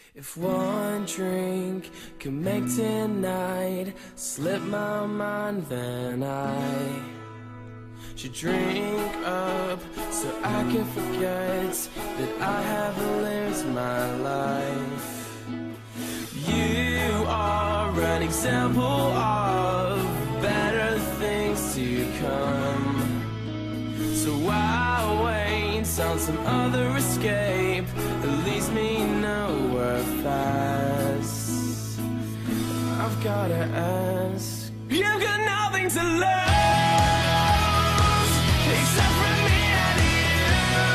If one drink can make tonight slip my mind, then I should drink up so I can forget that I have lived my life. You are an example of better things to come, so I'll wait on some other escape that leaves me nowhere fast. I've gotta ask, you've got nothing to lose except for me and you.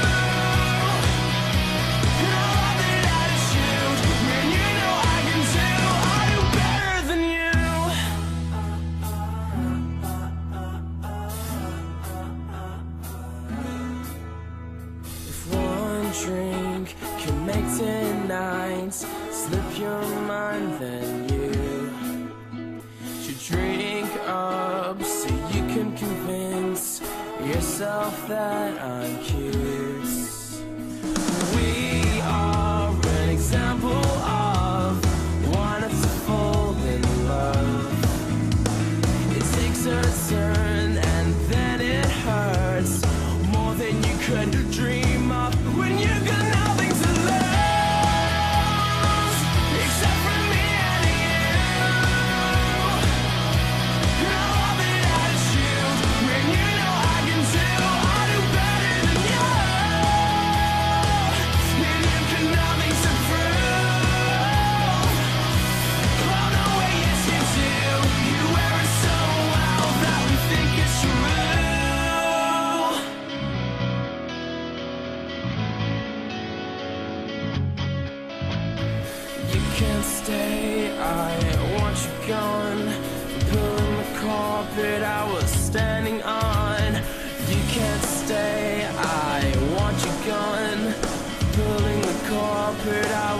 And I love that attitude, man, you know I can do better than you. If one drink can make tonight slip your mind, then you should drink up so you can convince yourself that I'm cute. We are an example of wanting to fall in love. It takes a turn and then it hurts more than you could dream of when you got nothing to lose except for me and you. And I love that attitude, man, you know I can do better than you. And you've got nothing to prove. Oh no, wait, yes you do. You wear it so well that we think it's true. You can't stay, I want you gone. Pulling the carpet I was standing on. You can't stay, I want you gone. Pulling the carpet I